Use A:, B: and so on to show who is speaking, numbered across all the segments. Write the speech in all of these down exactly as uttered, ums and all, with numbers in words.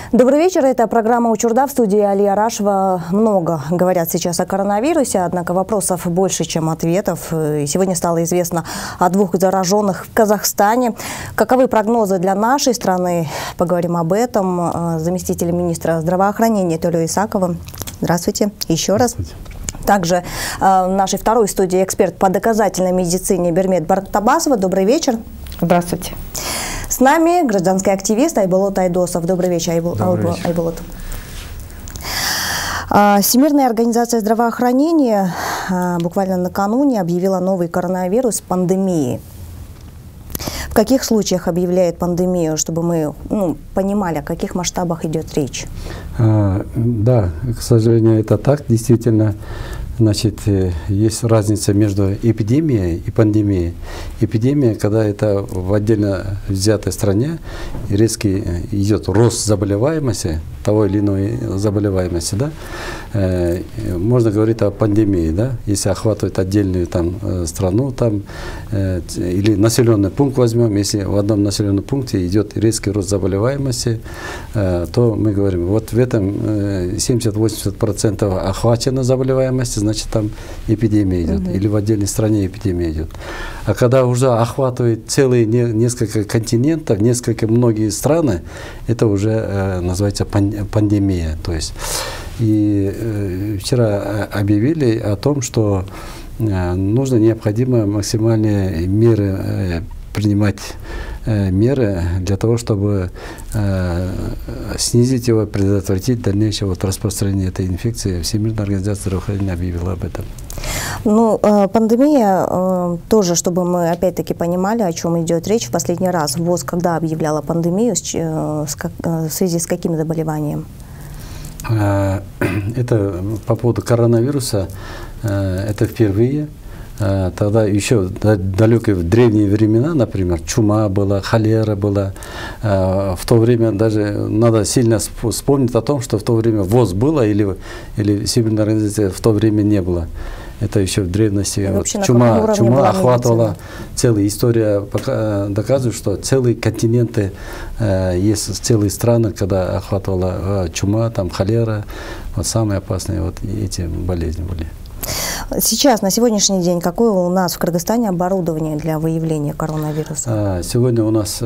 A: Добрый вечер. Это программа «Учурда», в студии Алия Рашева. Много говорят сейчас о коронавирусе, однако вопросов больше, чем ответов. И сегодня стало известно о двух зараженных в Казахстане. Каковы прогнозы для нашей страны? Поговорим об этом с заместителем министра здравоохранения Төлеу Исаковым. Здравствуйте еще раз. Также э, в нашей второй студии эксперт по доказательной медицине Бермет Бартабасова. Добрый вечер.
B: Здравствуйте.
A: С нами гражданский активист Айболот Айдосов. Добрый вечер, Айбол...
C: Добрый вечер.
A: Айболот. Всемирная организация здравоохранения буквально накануне объявила новый коронавирус пандемией. В каких случаях объявляет пандемию, чтобы мы ну, понимали, о каких масштабах идет речь?
C: А, да, к сожалению, это так, действительно. Значит, есть разница между эпидемией и пандемией. Эпидемия, когда это в отдельно взятой стране, резкий идет рост заболеваемости, того или иной заболеваемости, да, э, можно говорить о пандемии, да, если охватывает отдельную там страну, там, э, или населенный пункт возьмем, если в одном населенном пункте идет резкий рост заболеваемости, э, то мы говорим, вот в этом э, семьдесят-восемьдесят процентов охвачена заболеваемость, значит там эпидемия идет, mm-hmm. или в отдельной стране эпидемия идет. А когда уже охватывает целые не, несколько континентов, несколько многие страны, это уже э, называется пандемия. Пандемия, то есть. И э, вчера объявили о том, что э, нужно необходимо максимальные меры э, принимать э, меры для того, чтобы э, снизить его, предотвратить дальнейшее вот распространение этой инфекции. Всемирная организация здравоохранения объявила об этом.
A: Ну, э, пандемия э, тоже, чтобы мы опять-таки понимали, о чем идет речь. В последний раз ВОЗ когда объявляла пандемию, с, э, с как, э, в связи с каким заболеванием?
C: Это по поводу коронавируса, э, это впервые. Тогда еще далекие в древние времена, например, чума была, холера была. В то время даже надо сильно вспомнить о том, что в то время ВОЗ было или, или Всемирная организация в то время не было. Это еще в древности. Вот, чума чума охватывала целая история, пока, доказывает, что целые континенты, э, есть целые страны, когда охватывала э, чума, там холера, вот самые опасные вот эти болезни были.
A: Сейчас, на сегодняшний день, какое у нас в Кыргызстане оборудование для выявления коронавируса?
C: Сегодня у нас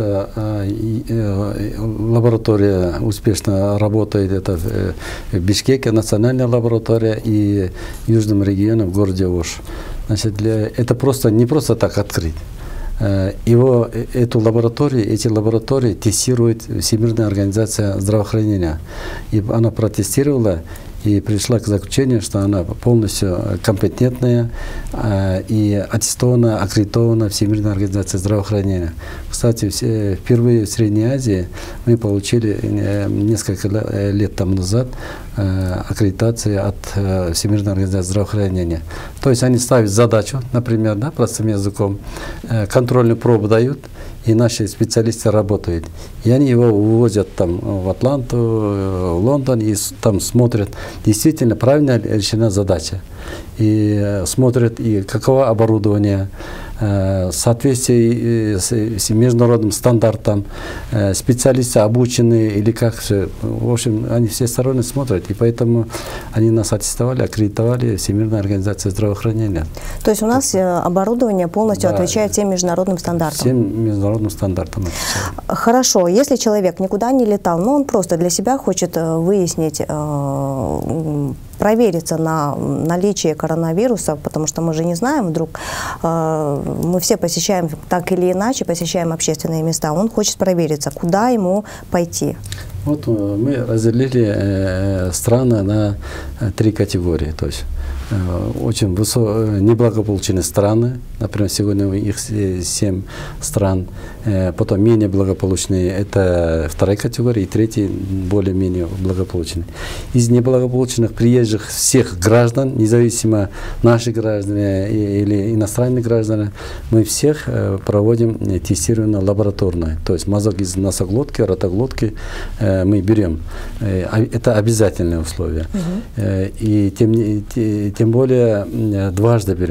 C: лаборатория успешно работает. Это в Бишкеке, национальная лаборатория, и в южном регионе, в городе Ош. Значит, для, это просто, не просто так открыть. Его, эту лабораторию, эти лаборатории тестирует Всемирная организация здравоохранения. И она протестировала и пришла к заключению, что она полностью компетентная э, и аттестована, аккредитована Всемирной организацией здравоохранения. Кстати, все, впервые в Средней Азии мы получили э, несколько лет тому назад э, аккредитации от э, Всемирной организации здравоохранения. То есть они ставят задачу, например, да, простым языком, э, контрольную пробу дают, и наши специалисты работают. И они его вывозят там, в Атланту, в Лондон, и там смотрят, действительно правильно решена задача. И э, смотрят, и каково оборудование, э, в соответствии с, с международным стандартом, э, специалисты обученные или как же. В общем, они все стороны смотрят, и поэтому они нас аттестовали, аккредитовали Всемирная организация здравоохранения.
A: То есть у нас оборудование полностью да, отвечает всем международным стандартам?
C: Всем международным стандартам отвечает.
A: Хорошо, если человек никуда не летал, но он просто для себя хочет выяснить, провериться на наличие коронавируса, потому что мы же не знаем, вдруг мы все посещаем так или иначе, посещаем общественные места, он хочет провериться, куда ему пойти.
C: Вот мы разделили страны на три категории, то есть очень высо... неблагополучные страны, например, сегодня их семь стран, потом менее благополучные, это вторая категория, и третья более-менее благополучные. Из неблагополучных приезжих всех граждан, независимо наших граждан или иностранных граждан, мы всех проводим тестирование лабораторное, то есть мазок из носоглотки, ротоглотки мы берем. Это обязательные условия. Угу. И тем, тем более дважды берем.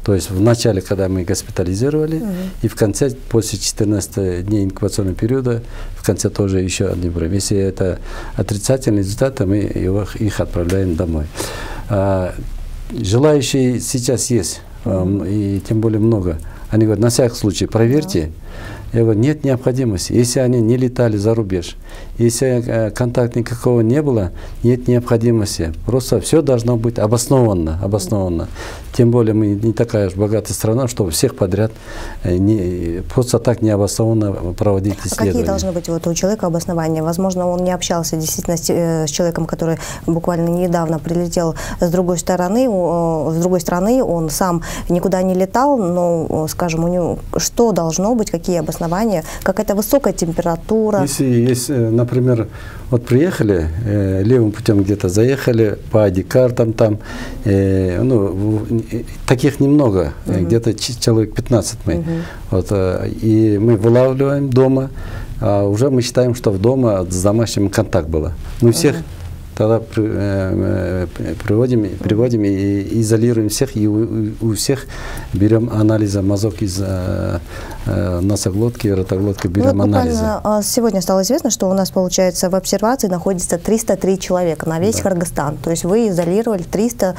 C: То есть в начале, когда мы госпитализировали, угу. и в конце, после четырнадцати дней инкубационного периода, в конце тоже еще одни пробы. Если это отрицательные результаты, мы его, их отправляем домой. А, желающие сейчас есть, угу. и тем более много. Они говорят, на всякий случай проверьте. Я говорю, нет необходимости. Если они не летали за рубеж, если э, контакта никакого не было, нет необходимости. Просто все должно быть обоснованно. обоснованно. Тем более мы не такая уж богатая страна, чтобы всех подряд э, не, просто так необоснованно проводить исследования.
A: А какие должны быть вот у человека обоснования? Возможно, он не общался действительно с, э, с человеком, который буквально недавно прилетел с другой стороны, э, с другой страны, он сам никуда не летал, но, скажем, у него что должно быть, какие обоснования? Какая-то высокая температура.
C: Если есть, например, вот приехали, э, левым путем где-то заехали, по ай ди-картам там, э, ну, таких немного, угу. где-то человек пятнадцать мы. Угу. Вот, э, и мы вылавливаем дома, а уже мы считаем, что в дома с домашним контакт было. Мы всех угу. тогда при, э, приводим, приводим и изолируем всех, и у, у всех берем анализы мазок из э, э, носоглотки, ротоглотки, берем
A: вот
C: анализы.
A: Сегодня стало известно, что у нас, получается, в обсервации находится триста три человека на весь да. Кыргызстан. То есть вы изолировали триста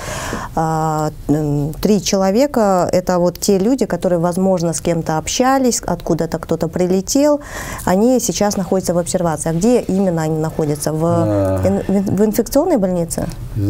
A: три человека. Это вот те люди, которые, возможно, с кем-то общались, откуда-то кто-то прилетел. Они сейчас находятся в обсервации. А где именно они находятся? В, а... в инфекционной больнице?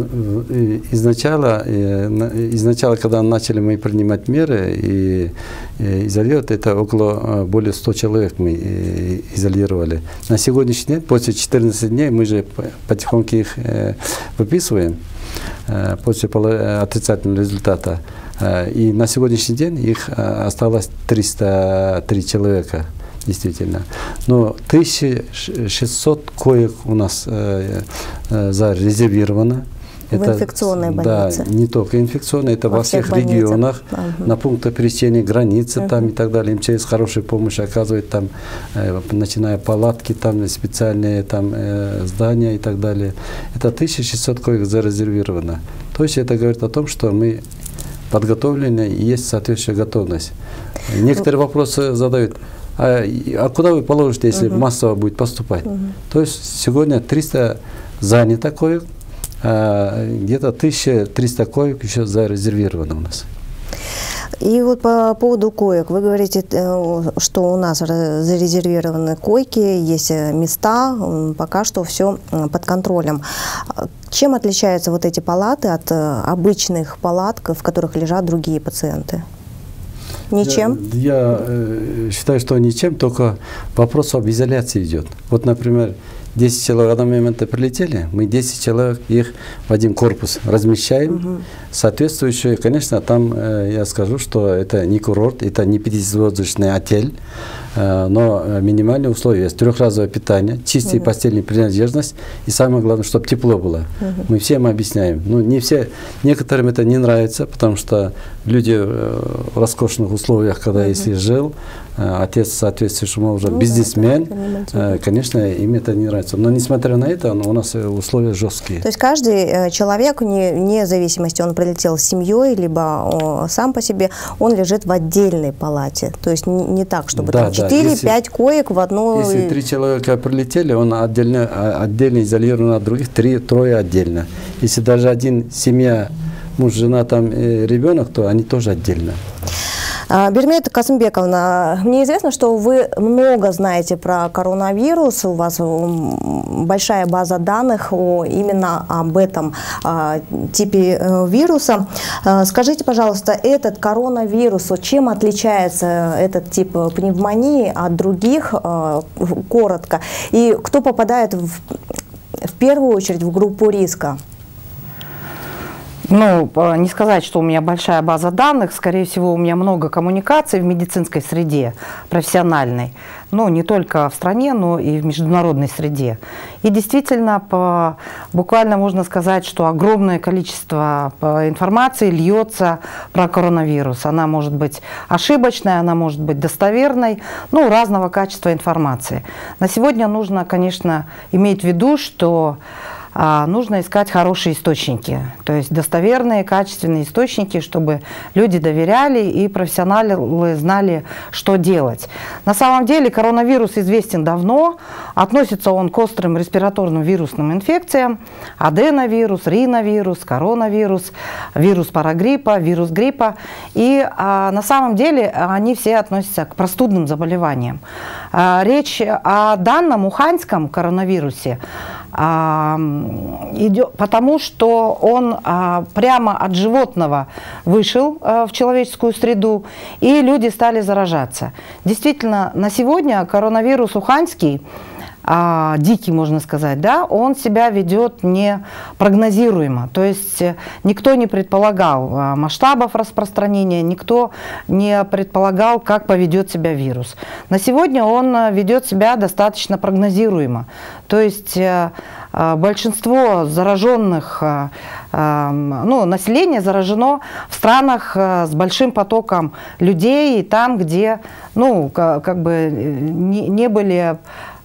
C: Изначально, изначально, когда начали мы принимать меры и изолировать, это около более ста человек мы изолировали. На сегодняшний день, после четырнадцати дней, мы же потихоньку их выписываем после отрицательного результата. И на сегодняшний день их осталось триста три человека. Действительно. Но тысяча шестьсот коек у нас э, э, зарезервировано.
A: В это, инфекционной больнице?
C: Да, не только инфекционной, это во, во всех, всех регионах, угу. на пунктах пересечения границы угу. там и так далее. Им через хорошую помощь оказывают там, э, начиная палатки, там специальные там, э, здания и так далее. Это тысяча шестьсот коек зарезервировано. То есть это говорит о том, что мы подготовлены и есть соответствующая готовность. Некоторые ну, вопросы задают. А, а куда вы положите, если uh-huh. массово будет поступать? Uh-huh. То есть сегодня триста занято коек, а где-то тысяча триста коек еще зарезервировано у нас.
A: И вот по поводу коек, вы говорите, что у нас зарезервированы койки, есть места, пока что все под контролем. Чем отличаются вот эти палаты от обычных палат, в которых лежат другие пациенты? Ничем?
C: Я, я э, считаю, что ничем, только вопрос об изоляции идет. Вот, например, десять человек в одном моменте прилетели, мы десять человек их в один корпус размещаем. Угу. Соответствующие, конечно, там э, я скажу, что это не курорт, это не пятизвездочный отель, э, но минимальные условия есть. Трехразовое питание, чистая угу. постельная принадлежность и самое главное, чтобы тепло было. Угу. Мы всем объясняем. Ну, не все, некоторым это не нравится, потому что люди э, в роскошных условиях, когда угу. если жил, э, отец соответствующим образом ну, бизнесмен, да, э, конечно, им это не нравится. Но несмотря на это, у нас условия жесткие.
A: То есть каждый человек, вне, вне зависимости, он прилетел с семьей, либо о, сам по себе, он лежит в отдельной палате. То есть не, не так, чтобы да, четыре-пять да. коек в одну...
C: Если три человека прилетели, он отдельно, отдельно изолирован от других, три, трое отдельно. Если даже один семья, муж, жена, там, э, ребенок, то они тоже отдельно.
A: Бермет Касымбековна, мне известно, что вы много знаете про коронавирус, у вас большая база данных о, именно об этом а, типе а, вируса. А, скажите, пожалуйста, этот коронавирус, чем отличается этот тип пневмонии от других, а, коротко, и кто попадает в, в первую очередь в группу риска?
B: Ну, не сказать, что у меня большая база данных, скорее всего, у меня много коммуникаций в медицинской среде, профессиональной, ну, не только в стране, но и в международной среде. И действительно, по, буквально можно сказать, что огромное количество информации льется про коронавирус. Она может быть ошибочной, она может быть достоверной, ну, разного качества информации. На сегодня нужно, конечно, иметь в виду, что а, нужно искать хорошие источники, то есть достоверные, качественные источники, чтобы люди доверяли и профессионалы знали, что делать. На самом деле коронавирус известен давно, относится он к острым респираторным вирусным инфекциям, аденовирус, риновирус, коронавирус, вирус парагриппа, вирус гриппа, и а, на самом деле они все относятся к простудным заболеваниям. А, речь о данном уханьском коронавирусе а, идет, потому что он а, прямо от животного вышел а, в человеческую среду, и люди стали заражаться. Действительно, на сегодня коронавирус уханьский, а, дикий, можно сказать, да, он себя ведет непрогнозируемо. То есть никто не предполагал масштабов распространения, никто не предполагал, как поведет себя вирус. На сегодня он ведет себя достаточно прогнозируемо. То есть большинство зараженных, ну, население заражено в странах с большим потоком людей, там, где, ну, как бы не, не были...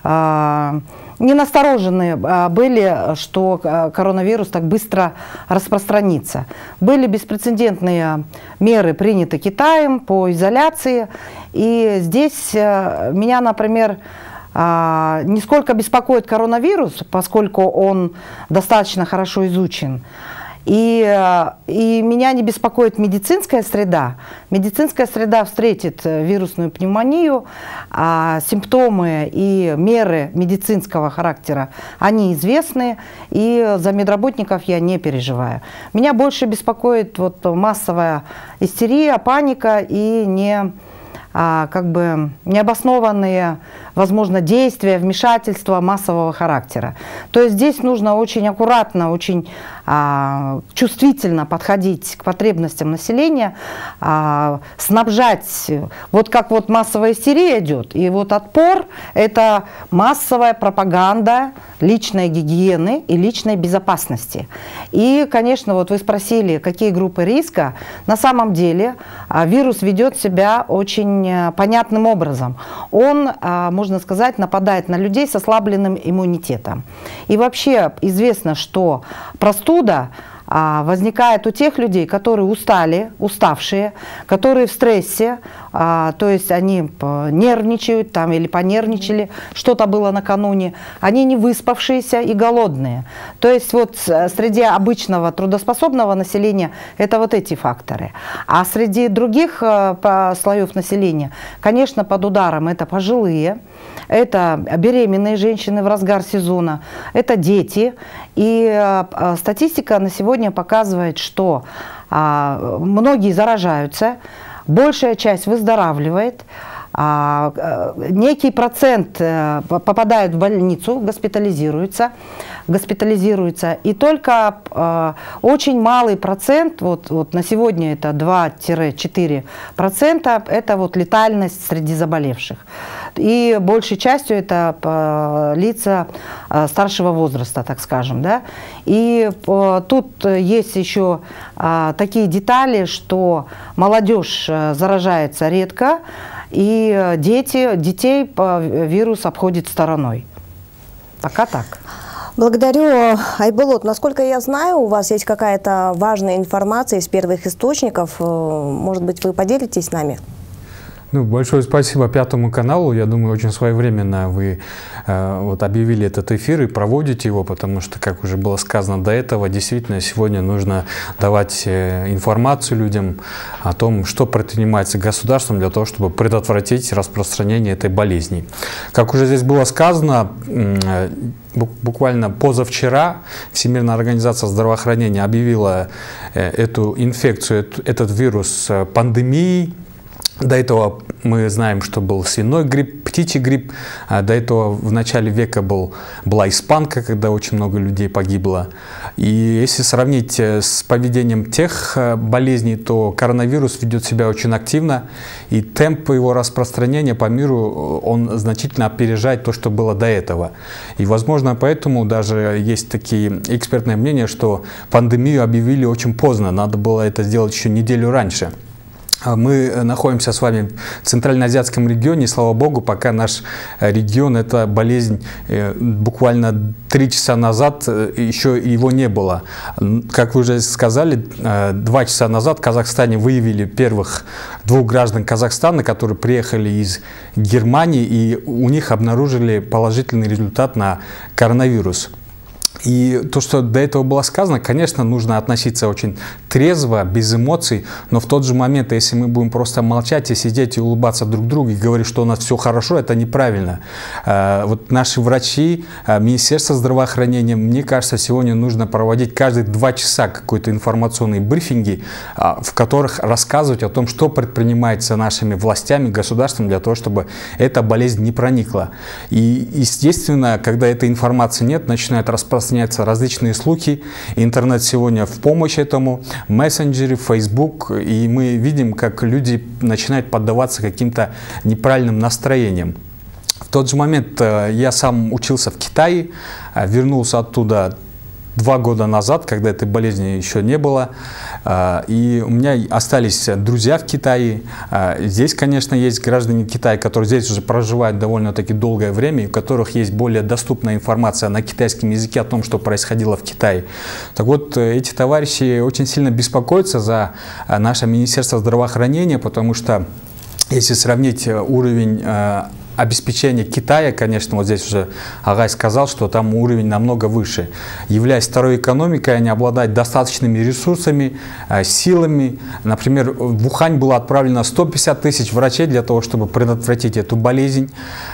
B: не насторожены были, что коронавирус так быстро распространится. Были беспрецедентные меры приняты Китаем по изоляции. И здесь меня, например, нисколько беспокоит коронавирус, поскольку он достаточно хорошо изучен. И, и меня не беспокоит медицинская среда. Медицинская среда встретит вирусную пневмонию, а симптомы и меры медицинского характера, они известны, и за медработников я не переживаю. Меня больше беспокоит вот массовая истерия, паника и не... А, как бы необоснованные, возможно, действия, вмешательства массового характера. То есть здесь нужно очень аккуратно, очень а, чувствительно подходить к потребностям населения, а, снабжать, вот как вот массовая истерия идет, и вот отпор – это массовая пропаганда личной гигиены и личной безопасности. И, конечно, вот вы спросили, какие группы риска. На самом деле а, вирус ведет себя очень понятным образом. Он, можно сказать, нападает на людей с ослабленным иммунитетом. И вообще известно, что простуда возникает у тех людей, которые устали, уставшие, которые в стрессе, а, то есть они нервничают там, или понервничали, что-то было накануне, они не выспавшиеся и голодные. То есть вот среди обычного трудоспособного населения это вот эти факторы. А среди других а, слоев населения, конечно, под ударом это пожилые, это беременные женщины в разгар сезона, это дети. И а, статистика на сегодня показывает, что а, многие заражаются, большая часть выздоравливает, а, некий процент попадает в больницу, госпитализируется, госпитализируется, и только а, очень малый процент, вот, вот на сегодня это два-четыре процента, это вот летальность среди заболевших. И большей частью это а, лица а, старшего возраста, так скажем, да. И а, тут есть еще а, такие детали, что молодежь заражается редко, и дети, детей вирус обходит стороной. Пока так.
A: Благодарю, Айболот. Насколько я знаю, у вас есть какая-то важная информация из первых источников. Может быть, вы поделитесь с нами?
D: Ну, большое спасибо Пятому каналу. Я думаю, очень своевременно вы э, вот, объявили этот эфир и проводите его, потому что, как уже было сказано до этого, действительно сегодня нужно давать э, информацию людям о том, что предпринимается государством для того, чтобы предотвратить распространение этой болезни. Как уже здесь было сказано, э, буквально позавчера Всемирная организация здравоохранения объявила э, эту инфекцию, этот вирус пандемией. До этого мы знаем, что был свиной грипп, птичий грипп. До этого в начале века был, была испанка, когда очень много людей погибло. И если сравнить с поведением тех болезней, то коронавирус ведет себя очень активно. И темп его распространения по миру, он значительно опережает то, что было до этого. И, возможно, поэтому даже есть такие экспертные мнения, что пандемию объявили очень поздно. Надо было это сделать еще неделю раньше. Мы находимся с вами в Центральноазиатском регионе, и, слава богу, пока наш регион, эта болезнь буквально три часа назад еще его не было. Как вы уже сказали, два часа назад в Казахстане выявили первых двух граждан Казахстана, которые приехали из Германии, и у них обнаружили положительный результат на коронавирус. И то, что до этого было сказано, конечно, нужно относиться очень трезво, без эмоций, но в тот же момент, если мы будем просто молчать и сидеть и улыбаться друг другу и говорить, что у нас все хорошо, это неправильно. Вот наши врачи, Министерство здравоохранения, мне кажется, сегодня нужно проводить каждые два часа какой-то информационные брифинги, в которых рассказывать о том, что предпринимается нашими властями, государством для того, чтобы эта болезнь не проникла. И, естественно, когда этой информации нет, начинают распространяться различные слухи. Интернет сегодня в помощь этому, мессенджеры, Facebook, и мы видим, как люди начинают поддаваться каким-то неправильным настроениям. В тот же момент я сам учился в Китае, вернулся оттуда два года назад, когда этой болезни еще не было. И у меня остались друзья в Китае. Здесь, конечно, есть граждане Китая, которые здесь уже проживают довольно-таки долгое время, и у которых есть более доступная информация на китайском языке о том, что происходило в Китае. Так вот, эти товарищи очень сильно беспокоятся за наше Министерство здравоохранения, потому что, если сравнить уровень обеспечение Китая, конечно, вот здесь уже Агай сказал, что там уровень намного выше. Являясь второй экономикой, они обладают достаточными ресурсами, силами. Например, в Ухань было отправлено сто пятьдесят тысяч врачей для того, чтобы предотвратить эту болезнь.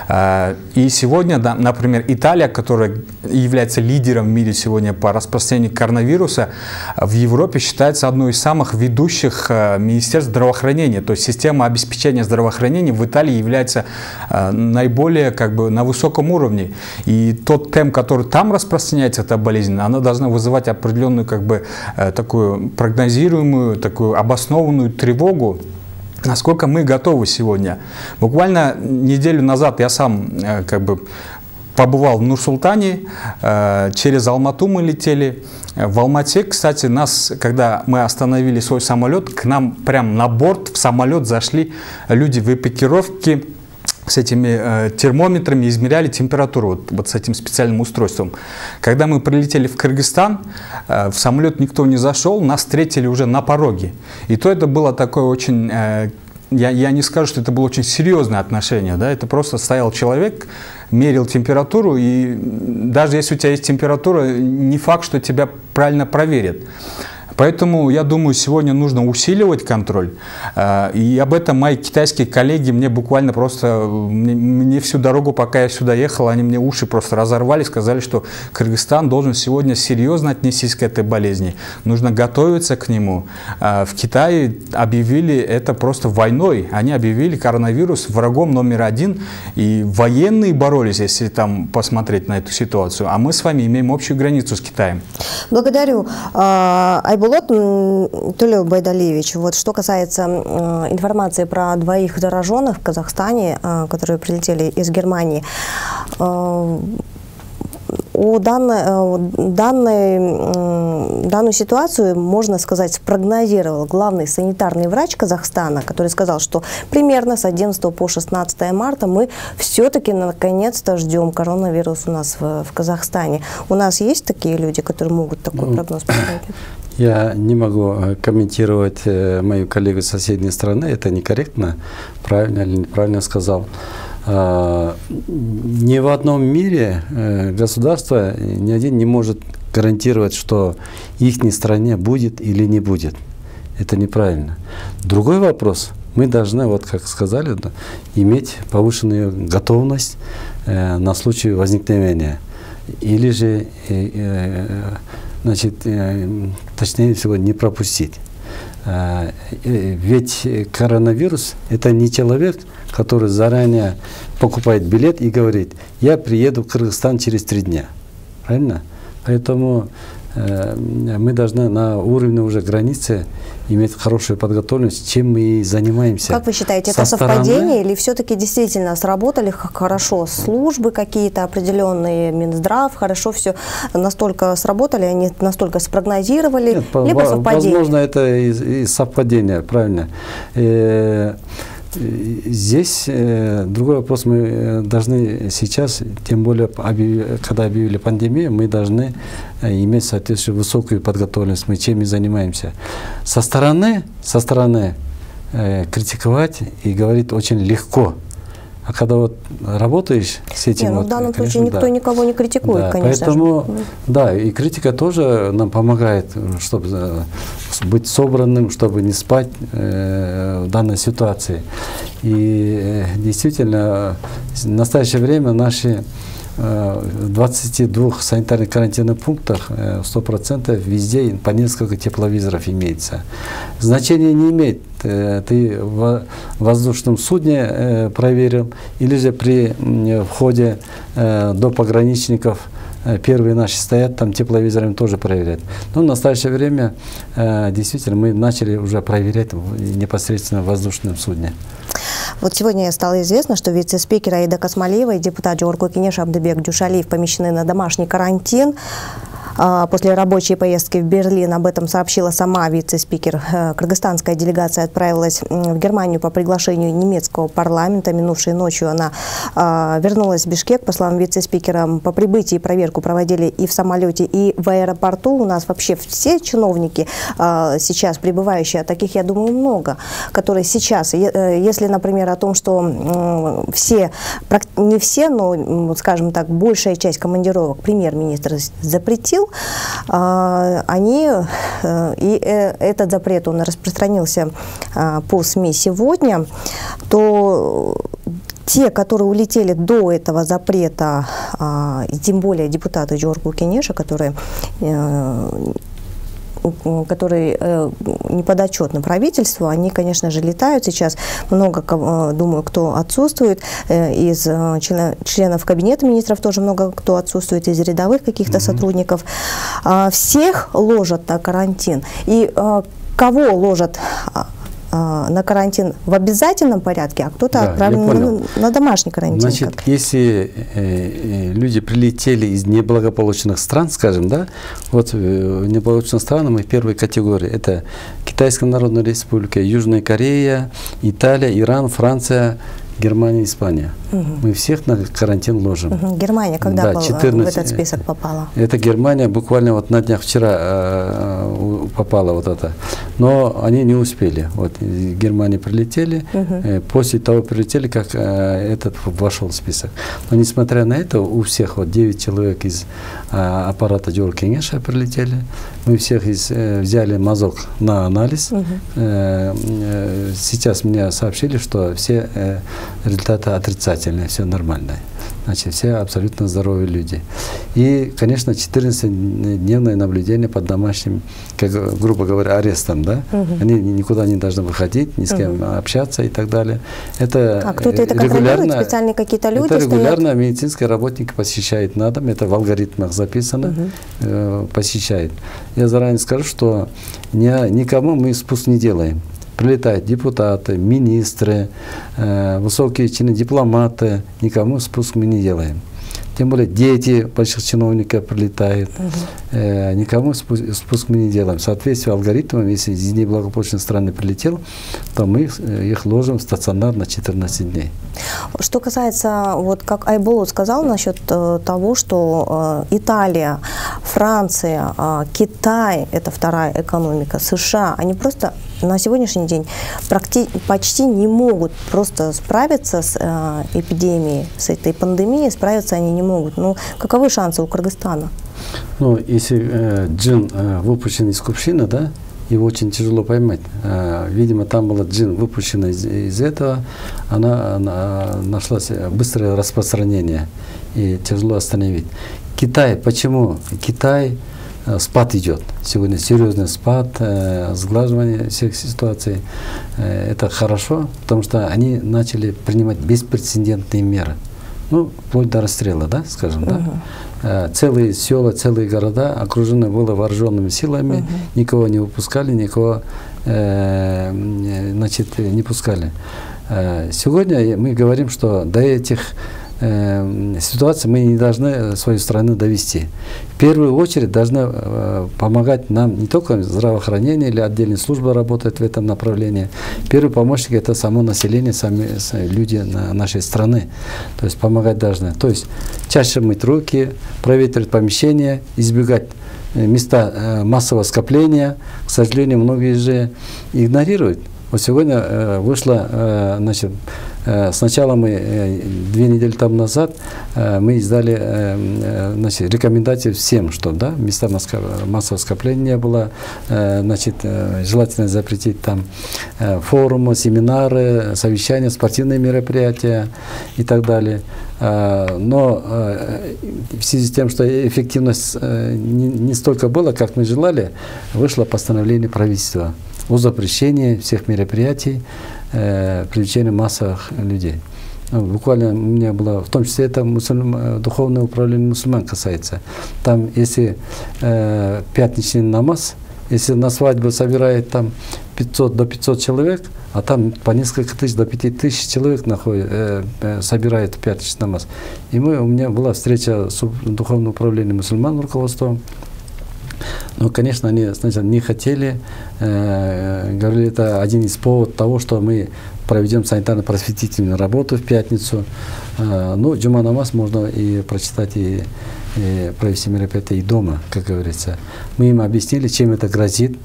D: И сегодня, например, Италия, которая является лидером в мире сегодня по распространению коронавируса, в Европе считается одной из самых ведущих министерств здравоохранения. То есть система обеспечения здравоохранения в Италии является наиболее как бы на высоком уровне. И тот темп, который там распространяется, эта болезнь, она должна вызывать определенную как бы такую прогнозируемую, такую обоснованную тревогу. Насколько мы готовы сегодня? Буквально неделю назад я сам как бы побывал в Нур-Султане, через Алмату мы летели. В Алмате, кстати, нас, когда мы остановили свой самолет, к нам прям на борт в самолет зашли люди в экипировке с этими э, термометрами, измеряли температуру вот, вот с этим специальным устройством. Когда мы прилетели в Кыргызстан, э, в самолет никто не зашел, нас встретили уже на пороге. И то это было такое очень, э, я, я не скажу, что это было очень серьезное отношение, да? Это просто стоял человек, мерил температуру, и даже если у тебя есть температура, не факт, что тебя правильно проверят. Поэтому, я думаю, сегодня нужно усиливать контроль. И об этом мои китайские коллеги мне буквально просто, мне всю дорогу, пока я сюда ехал, они мне уши просто разорвали, сказали, что Кыргызстан должен сегодня серьезно отнестись к этой болезни. Нужно готовиться к нему. В Китае объявили это просто войной. Они объявили коронавирус врагом номер один. И военные боролись, если там посмотреть на эту ситуацию. А мы с вами имеем общую границу с Китаем.
A: Благодарю. Айбулот Тулеу Байдалиевич, вот что касается э, информации про двоих зараженных в Казахстане, э, которые прилетели из Германии, э, у данной, э, данной, э, данную ситуацию, можно сказать, спрогнозировал главный санитарный врач Казахстана, который сказал, что примерно с одиннадцатого по шестнадцатое марта мы все-таки наконец-то ждем коронавирус у нас в, в Казахстане. У нас есть такие люди, которые могут такой прогноз поставить?
C: Я не могу комментировать э, мою коллегу с соседней страны, это некорректно, правильно или неправильно сказал. Э, ни в одном мире э, государство, ни один не может гарантировать, что их стране будет или не будет. Это неправильно. Другой вопрос, мы должны, вот как сказали, да, иметь повышенную готовность э, на случай возникновения. Или же э, э, Значит, точнее всего, не пропустить. Ведь коронавирус – это не человек, который заранее покупает билет и говорит, я приеду в Кыргызстан через три дня. Правильно? Поэтому мы должны на уровне уже границы иметь хорошую подготовленность, чем мы и занимаемся.
A: Как вы считаете,
C: Со
A: это совпадение
C: стороны...
A: или все-таки действительно сработали хорошо службы какие-то определенные, Минздрав, хорошо все настолько сработали, они настолько спрогнозировали,
C: Нет,
A: либо совпадение?
C: Возможно, это и, и совпадение, правильно. Э, Здесь э, другой вопрос, мы должны сейчас, тем более, объяв... когда объявили пандемию, мы должны э, иметь соответствующую высокую подготовленность, мы чем и занимаемся. Со стороны, со стороны э, критиковать и говорить очень легко. А когда вот работаешь с этим...
A: Не, ну,
C: вот,
A: в данном
C: конечно,
A: случае никто
C: да.
A: никого не критикует,
C: да,
A: конечно
C: поэтому,
A: же.
C: Да, и критика тоже нам помогает, чтобы быть собранным, чтобы не спать э, в данной ситуации. И э, действительно, в настоящее время наши в двадцати двух санитарных карантинных пунктах сто процентов везде по несколько тепловизоров имеется. Значения не имеет. Ты в воздушном судне проверил, или же при входе до пограничников первые наши стоят, там тепловизорами тоже проверяют. Но в настоящее время действительно мы начали уже проверять непосредственно в воздушном судне.
A: Вот сегодня стало известно, что вице-спикер Аида Касмалиева и депутат Джоргу Кенеш Абдыбек Дюшалиев помещены на домашний карантин. После рабочей поездки в Берлин об этом сообщила сама вице-спикер. Кыргызстанская делегация отправилась в Германию по приглашению немецкого парламента. Минувшей ночью она вернулась в Бишкек. По словам вице-спикера, по прибытии проверку проводили и в самолете, и в аэропорту. У нас вообще все чиновники сейчас прибывающие, таких, я думаю, много, которые сейчас, если, например, о том, что все, не все, но, скажем так, большая часть командировок премьер-министр запретил, они, и этот запрет, он распространился по СМИ сегодня, то те, которые улетели до этого запрета, и тем более депутаты Джоргу Кенеша, которые который э, не подотчетны правительству, они, конечно же, летают сейчас. Много, думаю, кто отсутствует. Э, из э, члена, членов кабинета министров тоже много кто отсутствует, из рядовых каких-то mm-hmm. сотрудников. А, всех ложат на карантин. И а, кого ложат на карантин в обязательном порядке, а кто-то да, отправлен на, на домашний карантин.
C: Значит, как? Если э, люди прилетели из неблагополучных стран, скажем, да, вот э, неблагополучные страны мы в первой категории. Это Китайская Народная Республика, Южная Корея, Италия, Иран, Франция, Германия, Испания. Угу. Мы всех на карантин ложим. Угу.
A: Германия когда да, четырнадцать, в этот список попала?
C: Это Германия буквально вот на днях вчера э, попала вот это. Но они не успели. Вот из Германии прилетели, угу. э, после того прилетели, как э, этот вошел в список. Но несмотря на это, у всех вот девять человек из э, аппарата Джоргу Кенеша прилетели. Мы всех из, э, взяли мазок на анализ. Угу. Э, э, сейчас мне сообщили, что все э, результаты отрицательные, все нормальное. Значит, все абсолютно здоровые люди. И, конечно, четырнадцатидневное наблюдение под домашним, как, грубо говоря, арестом, да? Угу. Они никуда не должны выходить, ни с кем угу. общаться и так далее. Это
A: а кто-то это контролирует? Специальные какие-то люди
C: Это регулярно
A: стоят?
C: Медицинский работник посещает на дом, это в алгоритмах записано, угу. э, посещает. Я заранее скажу, что ни, никому мы спуск не делаем. Прилетают депутаты, министры, э, высокие чины, дипломаты. Никому спуск мы не делаем. Тем более дети больших чиновников прилетают. Uh-huh. э, никому спуск, спуск мы не делаем. В соответствии с алгоритмом, если из неблагополучной страны прилетел, то мы их ложим в стационар на четырнадцать дней.
A: Что касается, вот как Айболот сказал насчет э, того, что э, Италия, Франция, э, Китай, это вторая экономика, США, они просто на сегодняшний день практи- почти не могут просто справиться с э, эпидемией, с этой пандемией, справиться они не могут. Ну, каковы шансы у Кыргызстана?
C: Ну, если э, джин э, выпущен из кувшина, да, его очень тяжело поймать. Э, видимо, там была джин выпущена из, из этого, она, она нашла быстрое распространение и тяжело остановить. Китай, почему? Китай спад идет. Сегодня серьезный спад, э, сглаживание всех ситуаций. Э, это хорошо, потому что они начали принимать беспрецедентные меры. ну, вплоть до расстрела, да, скажем,
A: угу.
C: да. Целые села, целые города окружены были вооруженными силами, угу. никого не выпускали, никого э, значит, не пускали. Сегодня мы говорим, что до этих э, ситуаций мы не должны свою страну довести. В первую очередь должны э, помогать нам не только здравоохранение или отдельные службы работают в этом направлении. Первый помощник — это само население, сами люди на нашей страны. То есть помогать должны. То есть чаще мыть руки, проветривать помещения, избегать места массового скопления. К сожалению, многие же игнорируют. Вот сегодня э, вышло, э, значит, э, сначала мы, э, две недели тому назад, э, мы издали э, значит, рекомендации всем, что да, места массового скопления не было, э, значит, э, желательно запретить там э, форумы, семинары, совещания, спортивные мероприятия и так далее. Э, но э, в связи с тем, что эффективность э, не, не столько была, как мы желали, вышло постановление правительства о запрещении всех мероприятий, э, привлечения массовых людей. Ну, буквально у меня было, в том числе это мусульм, духовное управление мусульман касается. Там, если э, пятничный намаз, если на свадьбу собирает там пятьсот до пятисот человек, а там по несколько тысяч до пяти тысяч человек находит, э, э, собирает пятничный намаз. И мы, у меня была встреча с духовным управлением мусульман руководством. Но, конечно, они сначала не хотели, э, говорили, это один из поводов того, что мы проведем санитарно-просветительную работу в пятницу. Э, ну, джума намаз можно и прочитать, и, и провести мероприятие и дома, как говорится. Мы им объяснили, чем это грозит,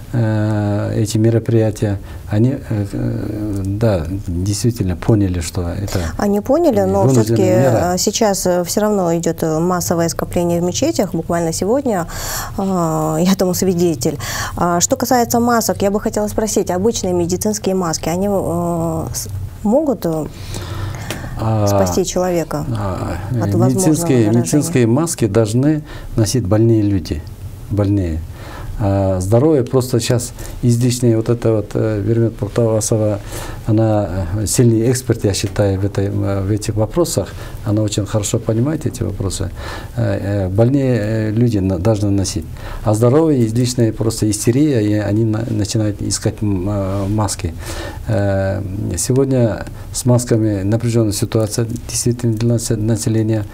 C: э, эти мероприятия. Они, э, да, действительно поняли, что это...
A: Они поняли, но все-таки сейчас все равно идет массовое скопление в мечетях, буквально сегодня, э, я тому свидетель. А что касается масок, я бы хотела спросить, обычные медицинские маски, они э, могут а, спасти человека а, от возможного
C: медицинские, медицинские маски должны носить больные люди, больные. А здоровье просто сейчас излишнее, вот это вот Вермет Пуртавасова, она сильный эксперт, я считаю, в, этой, в этих вопросах, она очень хорошо понимает эти вопросы. Больные люди должны носить, а здоровье излишняя просто истерия, и они начинают искать маски. Сегодня с масками напряженная ситуация действительно для населения.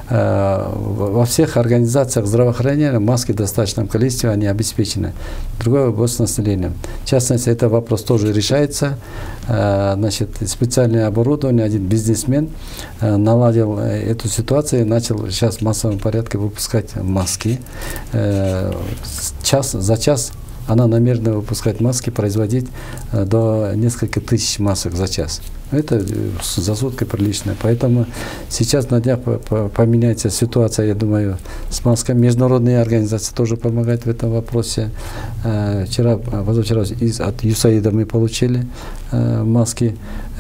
C: Во всех организациях здравоохранения маски в достаточном количестве, они обеспечены. Другой вопрос с населением. В частности, этот вопрос тоже решается. Значит, специальное оборудование, один бизнесмен наладил эту ситуацию и начал сейчас в массовом порядке выпускать маски. Час за час она намерена выпускать маски, производить до нескольких тысяч масок за час. Это за сутки прилично. Поэтому сейчас на днях поменяется ситуация, я думаю, с масками. Международные организации тоже помогают в этом вопросе. Вчера, позавчера из, от ЮСАИДа мы получили маски.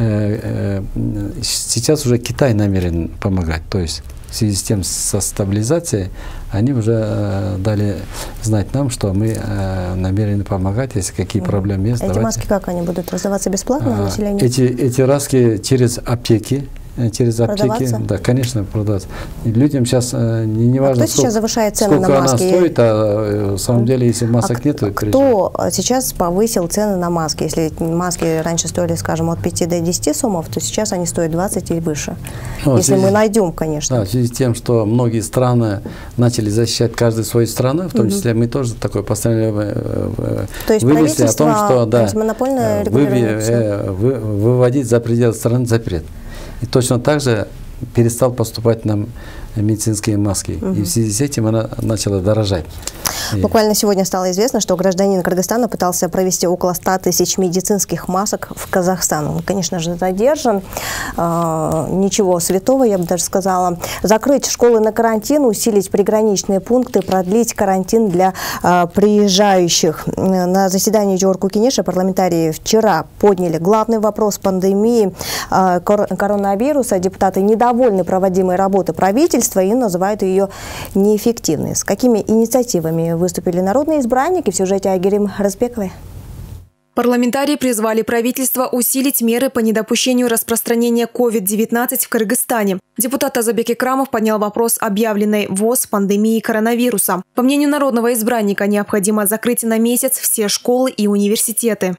C: Сейчас уже Китай намерен помогать. То есть в связи с тем, со стабилизацией, они уже э, дали знать нам, что мы э, намерены помогать, если какие mm. проблемы есть.
A: Эти давайте. Маски как они будут раздаваться бесплатно
C: а,
A: населению?
C: Эти, эти маски через аптеки. Через аптеки, да, конечно, продаться. И людям сейчас э, не, не важно,
A: а кто
C: сколько,
A: сейчас завышает цены
C: сколько
A: на маски?
C: Она стоит, а на самом деле, если масок а нет, то
A: кто сейчас повысил цены на маски? Если маски раньше стоили, скажем, от пяти до десяти сомов, то сейчас они стоят двадцать и выше. Ну, если связи, мы найдем, конечно.
C: Да, в связи с тем, что многие страны начали защищать каждую свою страну, в том числе mm-hmm. мы тоже такое постановление
A: то есть
C: вывесли о том, что да,
A: вы,
C: вы, выводить за пределы страны запрет. И точно так же перестал поступать нам медицинские маски. Угу. И в связи с этим она начала дорожать.
A: Буквально сегодня стало известно, что гражданин Кыргызстана пытался провести около ста тысяч медицинских масок в Казахстан. Он, конечно же, задержан. Э, ничего святого, я бы даже сказала. Закрыть школы на карантин, усилить приграничные пункты, продлить карантин для э, приезжающих. На заседании Джорку Кенеша парламентарии вчера подняли главный вопрос пандемии э, коронавируса. Депутаты недовольны проводимой работой правительства и называют ее неэффективной. С какими инициативами выступили народные избранники в сюжете Айгерим Разбековой?
E: Парламентарии призвали правительство усилить меры по недопущению распространения ковид девятнадцать в Кыргызстане. Депутат Азабек Икрамов поднял вопрос объявленной ВОЗ пандемии коронавируса. По мнению народного избранника, необходимо закрыть на месяц все школы и университеты.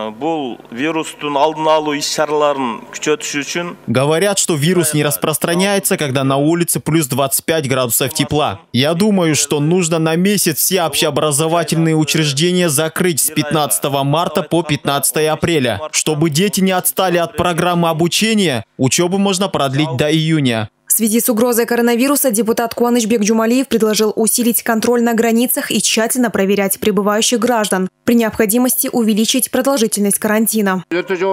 F: Говорят, что вирус не распространяется, когда на улице плюс двадцать пять градусов тепла. Я думаю, что нужно на месяц все общеобразовательные учреждения закрыть с пятнадцатого марта по пятнадцатое апреля. Чтобы дети не отстали от программы обучения, учебу можно продлить до июня.
E: В связи с угрозой коронавируса депутат Куанычбек Джумалиев предложил усилить контроль на границах и тщательно проверять прибывающих граждан. При необходимости увеличить продолжительность карантина.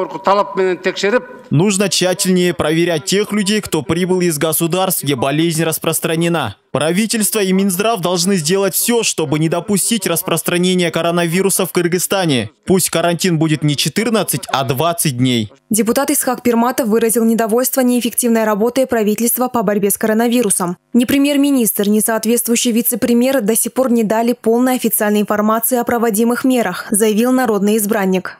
F: Нужно тщательнее проверять тех людей, кто прибыл из государств, где болезнь распространена. Правительство и Минздрав должны сделать все, чтобы не допустить распространения коронавируса в Кыргызстане. Пусть карантин будет не четырнадцать, а двадцать дней.
E: Депутат Исхак Пирматов выразил недовольство неэффективной работой правительства по борьбе с коронавирусом. Ни премьер-министр, ни соответствующий вице-премьер до сих пор не дали полной официальной информации о проводимых мерах, заявил народный избранник.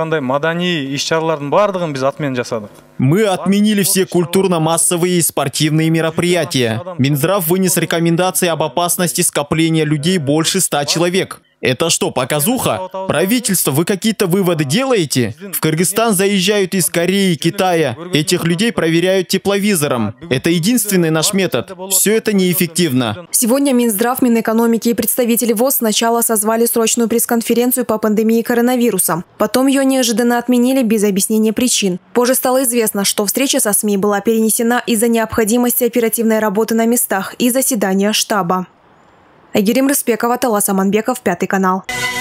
F: Мы отменили все культурно-массовые и спортивные мероприятия. Минздрав вынес рекомендации об опасности скопления людей больше ста человек. Это что, показуха? Правительство, вы какие-то выводы делаете? В Кыргызстан заезжают из Кореи, Китая. Этих людей проверяют тепловизором. Это единственный наш метод. Все это неэффективно.
E: Сегодня Минздрав, Минэкономики и представители ВОЗ сначала созвали срочную пресс-конференцию по пандемии коронавируса. Потом ее неожиданно отменили без объяснения причин. Позже стало известно, что встреча со СМИ была перенесена из-за необходимости оперативной работы на местах и заседания штаба. Айгерим Рыспекова, Талас Аманбеков, Пятый канал.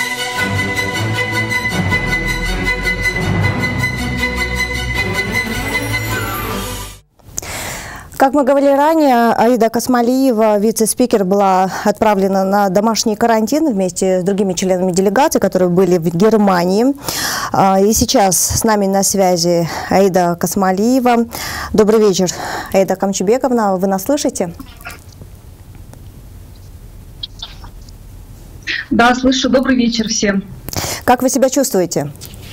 A: Как мы говорили ранее, Аида Касмалиева, вице-спикер, была отправлена на домашний карантин вместе с другими членами делегации, которые были в Германии. И сейчас с нами на связи Аида Касмалиева. Добрый вечер, Аида Камчебековна, вы нас слышите?
G: Да, слышу. Добрый вечер всем.
A: Как вы себя чувствуете?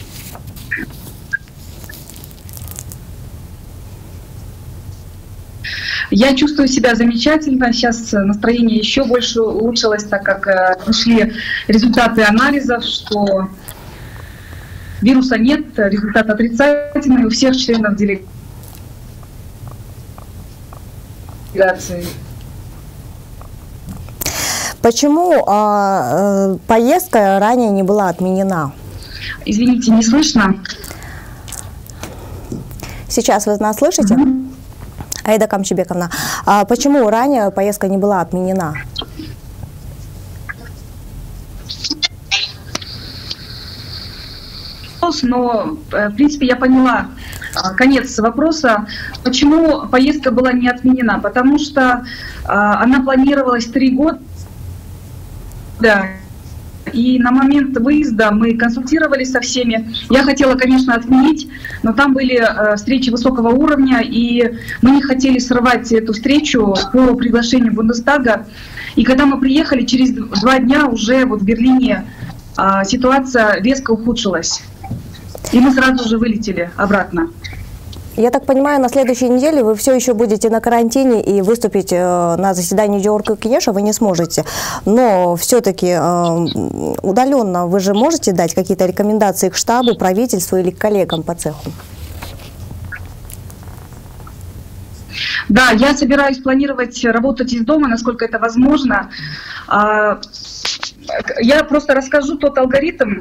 G: Я чувствую себя замечательно. Сейчас настроение еще больше улучшилось, так как пришли результаты анализов, что вируса нет, результат отрицательный у всех членов делегации.
A: Почему э, поездка ранее не была отменена?
G: Извините, не слышно.
A: Сейчас вы нас слышите? Mm-hmm. Аида Камчебековна, а почему ранее поездка не была отменена?
G: Но, в принципе, я поняла конец вопроса. Почему поездка была не отменена? Потому что она планировалась три года. Да. И на момент выезда мы консультировались со всеми. Я хотела, конечно, отменить, но там были э, встречи высокого уровня, и мы не хотели срывать эту встречу по приглашению Бундестага. И когда мы приехали, через два дня уже вот в Берлине э, ситуация резко ухудшилась. И мы сразу же вылетели обратно.
A: Я так понимаю, на следующей неделе вы все еще будете на карантине и выступить на заседании Георга Кенеша вы не сможете. Но все-таки удаленно вы же можете дать какие-то рекомендации к штабу, правительству или к коллегам по цеху?
G: Да, я собираюсь планировать работать из дома, насколько это возможно. Я просто расскажу тот алгоритм,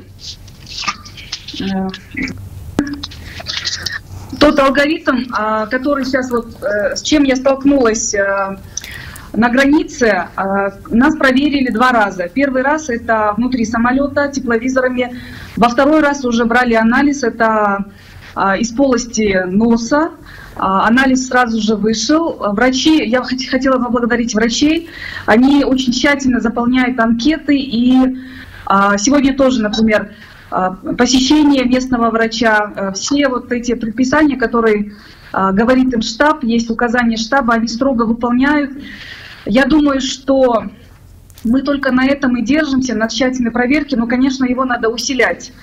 G: Тот алгоритм, который сейчас вот, с чем я столкнулась на границе, нас проверили два раза. Первый раз это внутри самолета тепловизорами, во второй раз уже брали анализ, это из полости носа. Анализ сразу же вышел. Врачи, я хотела поблагодарить врачей, они очень тщательно заполняют анкеты, и сегодня тоже, например, посещение местного врача, все вот эти предписания, которые говорит им штаб, есть указания штаба, они строго выполняют. Я думаю, что мы только на этом и держимся, на тщательной проверке, но, конечно, его надо усилять.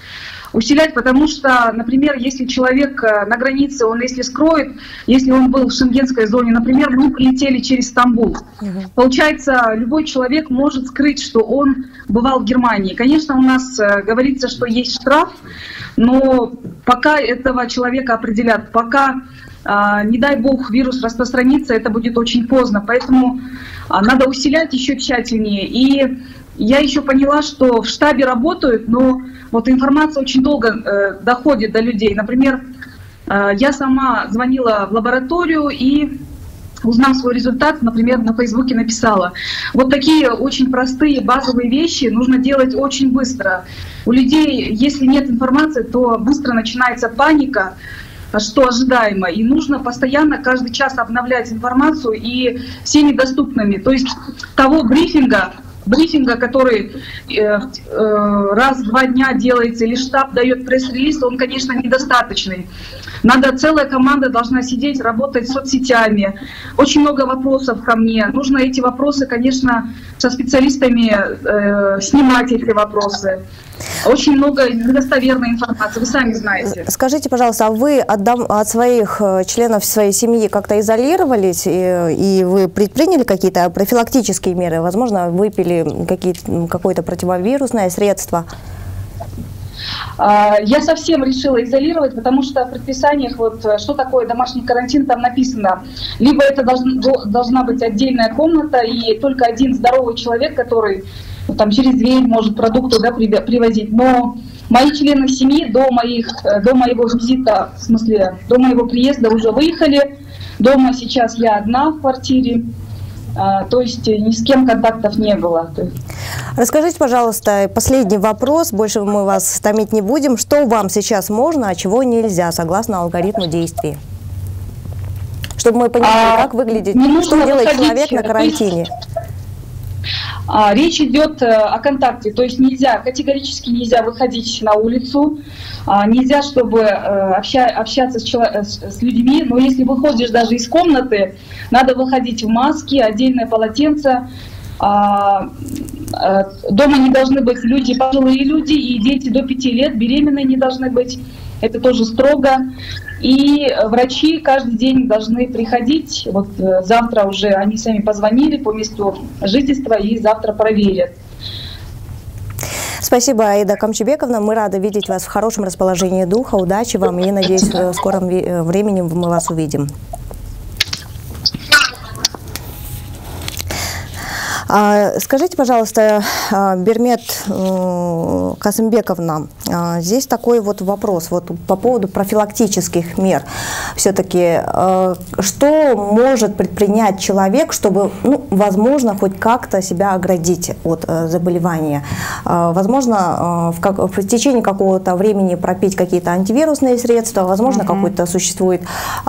G: усилять, потому что, например, если человек на границе, он если скроет, если он был в шенгенской зоне, например, мы прилетели через Стамбул, угу. Получается, любой человек может скрыть, что он бывал в Германии. Конечно, у нас говорится, что есть штраф, но пока этого человека определят, пока, не дай бог, вирус распространится, это будет очень поздно, поэтому надо усилять еще тщательнее. И я еще поняла, что в штабе работают, но вот информация очень долго э, доходит до людей. Например, э, я сама звонила в лабораторию и, узнав свой результат, например, на Фейсбуке написала. Вот такие очень простые базовые вещи нужно делать очень быстро. У людей, если нет информации, то быстро начинается паника, что ожидаемо. И нужно постоянно, каждый час обновлять информацию и всеми доступными. То есть того брифинга, брифинга, который э, э, раз в два дня делается, или штаб дает пресс-релиз, он, конечно, недостаточный. Надо, целая команда должна сидеть, работать с соцсетями. Очень много вопросов ко мне. Нужно эти вопросы, конечно, со специалистами э, снимать эти вопросы. Очень много недостоверной информации, вы сами знаете.
A: Скажите, пожалуйста, а вы от, дом, от своих членов своей семьи как-то изолировались, и, и вы предприняли какие-то профилактические меры? Возможно, выпили какое-то противовирусное средство?
G: Я совсем решила изолировать, потому что в предписаниях, вот, что такое домашний карантин, там написано, либо это должен, должна быть отдельная комната, и только один здоровый человек, который там через дверь может продукты, да, привозить. Но мои члены семьи до, моих, до моего визита, в смысле, до моего приезда уже выехали. Дома сейчас я одна в квартире, а, то есть ни с кем контактов не было.
A: Расскажите, пожалуйста, последний вопрос, больше мы вас томить не будем. Что вам сейчас можно, а чего нельзя, согласно алгоритму действий? Чтобы мы понимали, а, как выглядит, что делает человек на карантине.
G: Речь идет о контакте, то есть нельзя, категорически нельзя выходить на улицу, нельзя, чтобы обща, общаться с, с людьми, но если выходишь даже из комнаты, надо выходить в маске, отдельное полотенце. Дома не должны быть люди, пожилые люди и дети до пяти лет, беременные не должны быть, это тоже строго. И врачи каждый день должны приходить, вот завтра уже они сами позвонили по месту жительства и завтра проверят.
A: Спасибо, Аида Камчебековна. Мы рады видеть вас в хорошем расположении духа. Удачи вам и, надеюсь, в скором времени мы вас увидим. Скажите, пожалуйста, Бермет Касымбековна, здесь такой вот вопрос вот по поводу профилактических мер. Все-таки, что может предпринять человек, чтобы, ну, возможно, хоть как-то себя оградить от заболевания? Возможно, в, как, в течение какого-то времени пропить какие-то антивирусные средства, возможно, mm-hmm. какой-то существует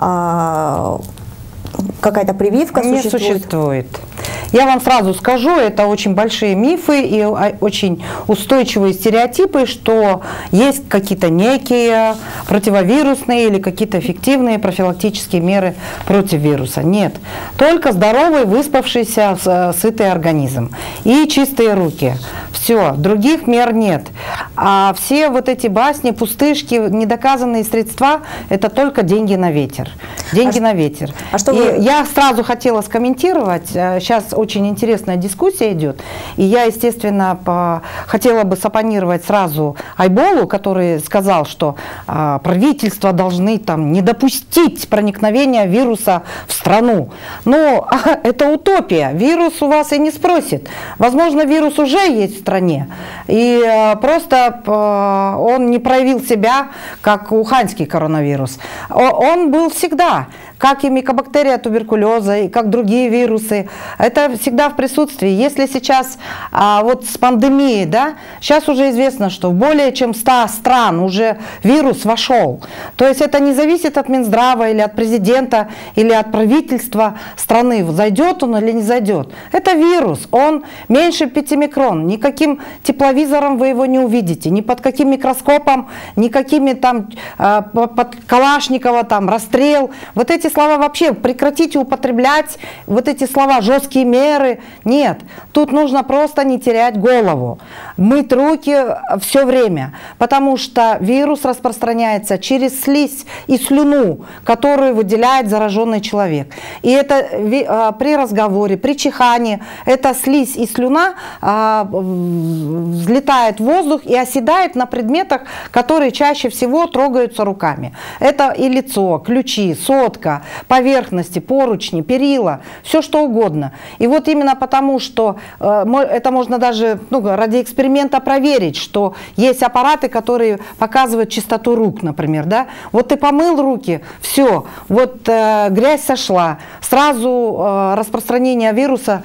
A: какая-то прививка?
B: Не существует. существует. Я вам сразу скажу, это очень большие мифы и очень устойчивые стереотипы, что есть какие-то некие противовирусные или какие-то эффективные профилактические меры против вируса. Нет. Только здоровый, выспавшийся, сытый организм и чистые руки. Все. Других мер нет. А все вот эти басни, пустышки, недоказанные средства – это только деньги на ветер. Деньги а на ветер. А что вы... Я сразу хотела скомментировать. Сейчас очень интересная дискуссия идет. И я, естественно, по... хотела бы сопонировать сразу Айболу, который сказал, что а, правительства должны там не допустить проникновения вируса в страну. Но а, это утопия. Вирус у вас и не спросит. Возможно, вирус уже есть в стране. И а, просто а, он не проявил себя, как уханьский коронавирус. Он был всегда. Как и микобактерия туберкулеза, и как другие вирусы. Это всегда в присутствии. Если сейчас а, вот с пандемией, да, сейчас уже известно, что в более чем ста стран уже вирус вошел. То есть это не зависит от Минздрава или от президента, или от правительства страны, зайдет он или не зайдет. Это вирус, он меньше пяти микрон. Никаким тепловизором вы его не увидите, ни под каким микроскопом, никакими там а, под Калашникова, там, расстрел. Вот эти слова вообще прекратите употреблять, вот эти слова жесткие меры. Нет, тут нужно просто не терять голову, мыть руки все время, потому что вирус распространяется через слизь и слюну, которую выделяет зараженный человек. И это при разговоре, при чихании, эта слизь и слюна а, взлетает в воздух и оседает на предметах, которые чаще всего трогаются руками. Это и лицо, ключи, сотка, поверхности, поручни, перила, все что угодно. И вот именно потому, что э, это можно даже ну, ради эксперимента проверить, что есть аппараты, которые показывают чистоту рук, например. Да? Вот ты помыл руки, все, вот э, грязь сошла, сразу э, распространение вируса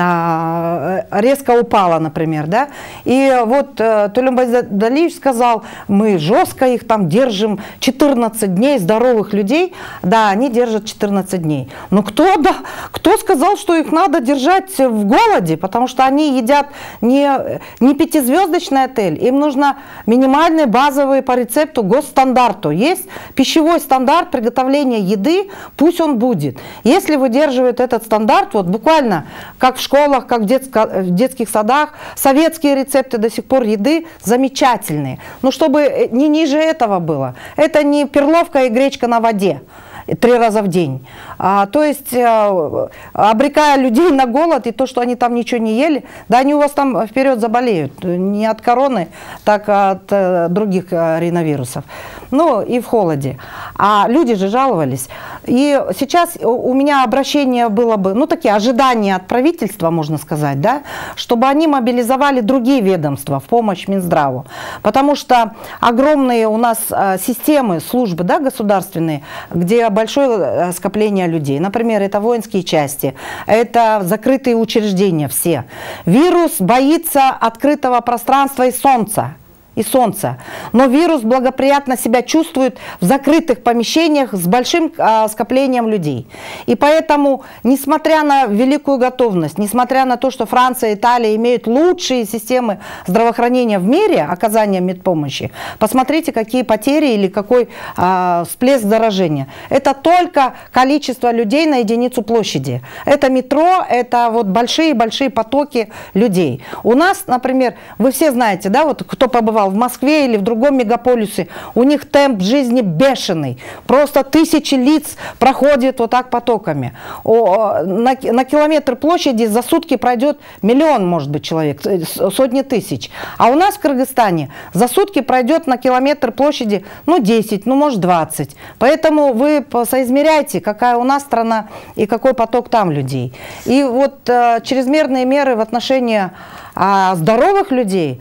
B: э, резко упало, например. Да? И вот э, Тулюм Байдалиевич сказал, мы жестко их там держим четырнадцать дней, здоровых людей, да, они держат четырнадцать дней. Но кто, да, кто сказал, что их надо держать в голоде, потому что они едят не, не пятизвездочный отель, им нужно минимальные базовые по рецепту госстандарту. Есть пищевой стандарт приготовления еды, пусть он будет. Если выдерживают этот стандарт, вот буквально как в школах, как в, детско, в детских садах, советские рецепты до сих пор еды замечательные. Но чтобы не ниже этого было. Это не перловка и гречка на воде три раза в день. А, то есть, а, обрекая людей на голод и то, что они там ничего не ели, да они у вас там вперед заболеют. Не от короны, так от а, других а, риновирусов. Ну и в холоде. А люди же жаловались. И сейчас у меня обращение было бы, ну такие ожидания от правительства, можно сказать, да, чтобы они мобилизовали другие ведомства в помощь Минздраву. Потому что огромные у нас а, системы, службы, да, государственные, где большое скопление людей. Например, это воинские части, это закрытые учреждения все. Вирус боится открытого пространства и солнца. и солнца. Но вирус благоприятно себя чувствует в закрытых помещениях с большим а, скоплением людей. И поэтому, несмотря на великую готовность, несмотря на то, что Франция и Италия имеют лучшие системы здравоохранения в мире, оказания медпомощи, посмотрите, какие потери или какой а, всплеск заражения. Это только количество людей на единицу площади. Это метро, это вот большие-большие потоки людей. У нас, например, вы все знаете, да, вот кто побывал в Москве или в другом мегаполисе, у них темп жизни бешеный. Просто тысячи лиц проходят вот так потоками. О, на, на километр площади за сутки пройдет миллион, может быть, человек, сотни тысяч. А у нас в Кыргызстане за сутки пройдет на километр площади, ну, десять, ну, может, двадцать. Поэтому вы соизмеряйте, какая у нас страна и какой поток там людей. И вот э, чрезмерные меры в отношении э, здоровых людей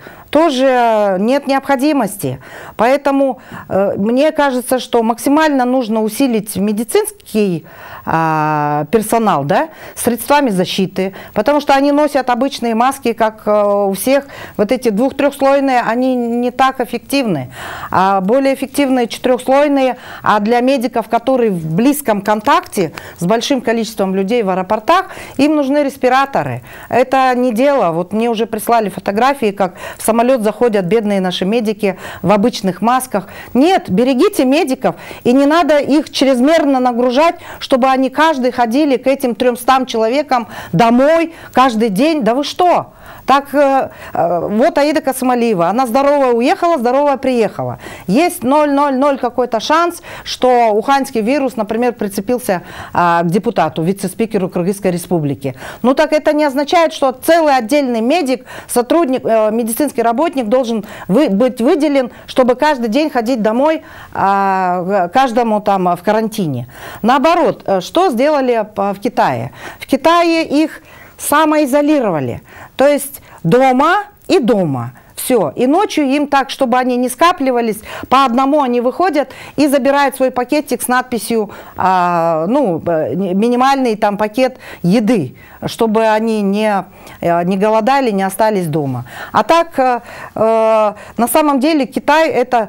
B: тоже нет необходимости. Поэтому э, мне кажется, что максимально нужно усилить медицинский э, персонал, да, средствами защиты, потому что они носят обычные маски, как э, у всех. Вот эти двух-трехслойные, они не так эффективны. А более эффективные четырехслойные, а для медиков, которые в близком контакте с большим количеством людей в аэропортах, им нужны респираторы. Это не дело. Вот мне уже прислали фотографии, как в самолете заходят бедные наши медики в обычных масках. Нет, берегите медиков, и не надо их чрезмерно нагружать, чтобы они каждый ходили к этим трёмстам человекам домой каждый день. Да вы что? Так вот Аида Касымалиева, она здоровая уехала, здоровая приехала. Есть ноль ноль ноль какой-то шанс, что уханьский вирус, например, прицепился а, к депутату, вице-спикеру Кыргызской республики. Ну так это не означает, что целый отдельный медик, сотрудник, э, медицинский работник должен вы, быть выделен, чтобы каждый день ходить домой а, каждому там в карантине. Наоборот, что сделали в Китае? В Китае их самоизолировали, то есть дома и дома. Все. И ночью им так, чтобы они не скапливались, по одному они выходят и забирают свой пакетик с надписью, а, ну, минимальный там пакет еды, чтобы они не, не голодали, не остались дома. А так, э, на самом деле, Китай это